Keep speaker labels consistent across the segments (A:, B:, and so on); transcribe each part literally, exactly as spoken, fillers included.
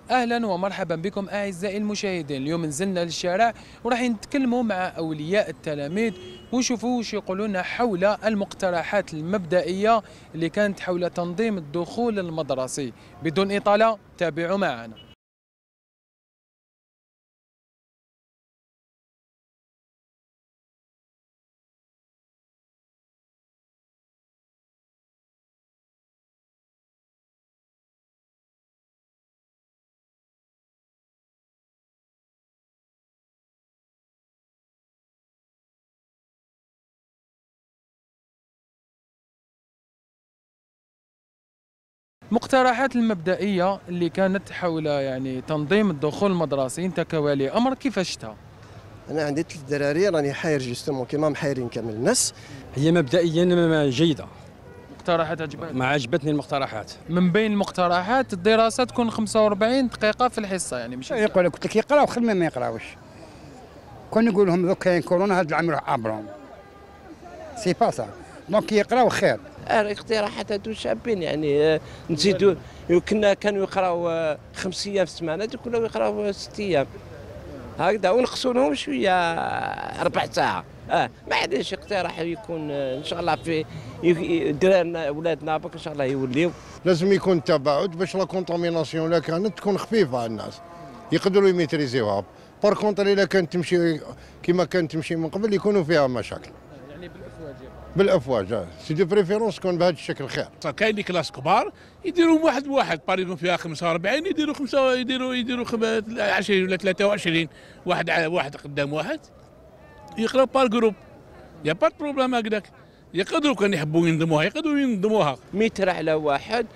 A: اهلا ومرحبا بكم اعزائي المشاهدين. اليوم نزلنا للشارع وراح نتكلموا مع اولياء التلاميذ ونشوفوا واش يقولون حول المقترحات المبدئيه اللي كانت حول تنظيم الدخول المدرسي. بدون اطاله تابعوا معنا. المقترحات المبدئيه اللي كانت حول يعني تنظيم الدخول المدرسي، انت كولي امر كيف شفتها؟
B: انا عندي ثلاث دراري راني حاير جوستومون كيما محايرين كامل الناس.
C: هي مبدئيا جيده،
A: مقترحات عجبتك؟
C: ما عجبتني المقترحات.
A: من بين المقترحات الدراسه تكون خمسة وأربعين دقيقه في الحصه، يعني مش
D: يقول لك قلت لك يقراو خدمه ما يقراوش. كون نقول لهم دوك كاين كورونا هذا العام يروح عبرهم سي با سا، دونك يقراو خير.
E: الاقتراحات هادو شابين، يعني نزيدوا كنا كانوا يقراو خمس ايام في السمانه، دوك ولاو يقراو ست ايام هكذا، ونقصوا لهم شويه ربع ساعه. اه ما عنديش اقتراح يكون ان شاء الله في درارنا اولادنا بك ان شاء الله يوليو.
F: لازم يكون تباعد باش لا كونتاميناسيون لا كانت تكون خفيفه على الناس يقدروا يميتريزيوها. بار كونتر الا كانت تمشي كما كانت تمشي من قبل يكونوا فيها مشاكل.
A: يعني بالافواج
F: بالافواج سي دو بريفيرونس تكون بهذا الشكل خير.
G: كاين لي كلاس كبار يديروا واحد بواحد، باريكم فيها خمسة وأربعين يديروا خمسة يديروا يديروا عشرين ولا ثلاثة وعشرين، واحد واحد قدام واحد يقراو بار جروب، يا با بروبليم هكذاك. يقدروا كان يحبوا ينظموها يقدروا ينظموها
E: متر على واحد.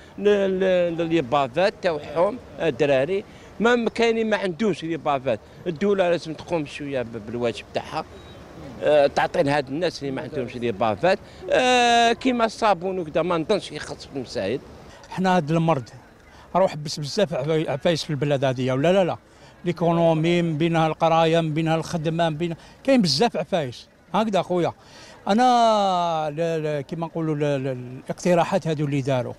E: لي بافات تاعهم الدراري ما كاينين ما عندوش لي بافات. الدوله لازم تقوم شويه بالواجب تاعها، أه تعطي لهاد الناس اللي ما عندهمش لي بافات أه كيما الصابون وكذا. ما نظنش يخص في المساجد.
D: حنا هاد المرض راه حبس بزاف عفايس في البلاد هذه، ولا لا لا ليكونومي من بينها القرايه من بينها الخدمه من بين كاين بزاف عفايس هكذا خويا. انا كيما نقولوا الاقتراحات هذو اللي داروا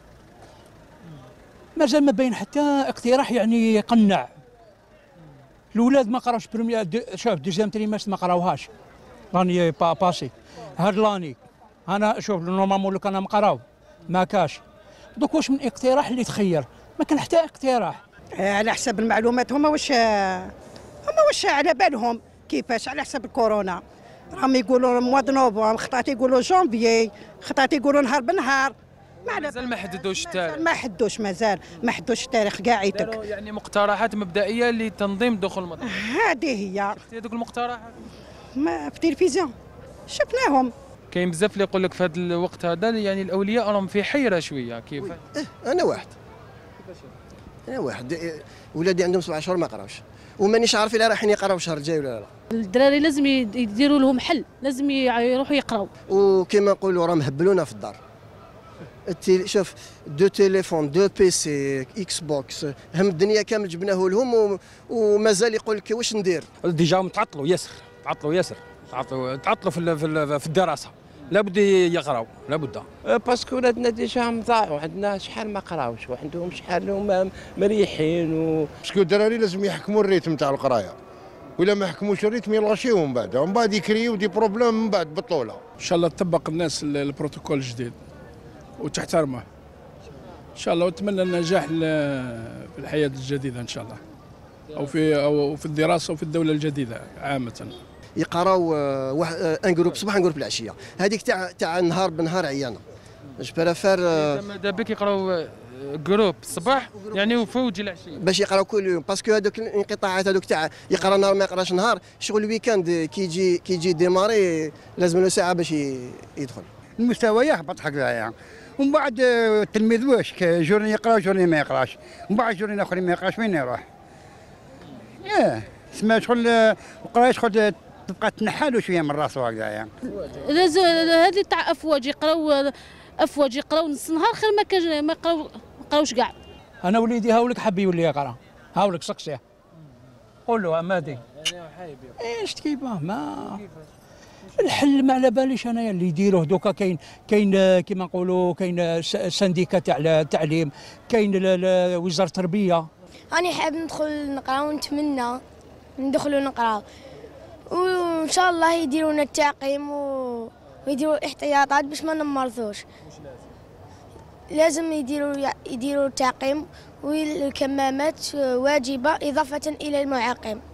D: مازال ما باين حتى اقتراح يعني يقنع. الاولاد ما قراوش بريمير شوف دوزيام تريماس ما قراوهاش، راني باسي هاد لاني انا شوف نورمالمون لو كان مقراو ما كاش. دوك واش من اقتراح اللي تخير؟ ما كان حتى اقتراح.
H: على حسب المعلومات هما واش هما واش على بالهم كيفاش على حسب الكورونا. راهم يقولوا موا دو نوفمبر، خطات يقولوا جونفيي، خطات يقولوا نهار بنهار.
A: مازال ما حددوش التاريخ.
H: ما حدوش مازال ما حدوش التاريخ كاع يدك.
A: يعني مقترحات مبدئيه لتنظيم دخول المدرسه.
H: هذه هي.
A: شفتي هذوك المقترحات؟
H: ما في التلفزيون شفناهم.
A: كاين بزاف اللي يقول لك في هذا الوقت هذا يعني الاولياء راهم في حيره شويه. كيف؟
B: اه انا واحد انا واحد ولادي عندهم سبع شهور ما قراوش، ومانيش عارف الا رايحين يقراو الشهر الجاي ولا لا.
I: الدراري لازم يديروا لهم حل، لازم يروحوا يقراو.
B: وكما نقولوا راه مهبلونا في الدار. شوف دو تيليفون دو بيسي اكس بوكس هم الدنيا كامل جبناه لهم ومازال يقول لك واش ندير.
C: ديجا متعطلوا ياسر، تعطلوا ياسر، تعطلوا تعطلوا في في الدراسه. لابد يقراو لابد.
E: باسكو ولادنا ديجا مضاعوا، عندنا شحال ما قراوش وعندهم شحال هما مريحين و
F: باسكو الدراري لازم يحكموا الريتم تاع القرايه، ولا ما يحكموش الريتم يلغشيو من بعد، ومن بعد يكريو دي بروبليم من بعد بطوله.
G: ان شاء الله تطبق الناس البروتوكول الجديد وتحترمه ان شاء الله، واتمنى النجاح في الحياه الجديده ان شاء الله، او في او في الدراسه وفي الدوله الجديده عامه.
B: يقراو واحد ان جروب الصباح ان جروب العشيه، هذيك تاع تاع النهار بنهار عيانه. جو بريفير
A: دابا يقراو جروب الصباح يعني وفوج العشيه
B: باش يقراو كل يوم، باسكو هذوك الانقطاعات هذوك تاع يقرا نهار ما يقراش نهار، شغل الويكاند كي يجي كي يجي ديماري لازم له ساعه باش يدخل.
D: المستوى يهبط هكذايا، ومن بعد التلميذ واش جورني يقرا جورني ما يقراش، ومن بعد جورني الاخرين ما يقراش وين يروح؟ اه سما شغل القرايه شغل تبقى تنحالو شويه من راسو هكذايا.
I: لازم هذه تاع افواج يقراو افواج يقراو نص نهار خير ما كان ما يقراو ما يقراوش كاع.
D: انا وليدي هاولك حب يولي يقرا، هاولك سقسيه قول له عمادي ايش كيفاه ما الحل ما على باليش انايا اللي يديروه دوكا. كاين كاين كيما نقولوا كاين سنديكا تاع التعليم، كاين وزاره التربيه.
J: أنا حاب ندخل نقرا ونتمنى ندخلوا نقراو، وإن شاء الله يديروا لنا التعقيم ويديروا الاحتياطات باش ما نمرضوش. لازم يديروا يديروا التعقيم والكمامات واجبة إضافة إلى المعقم.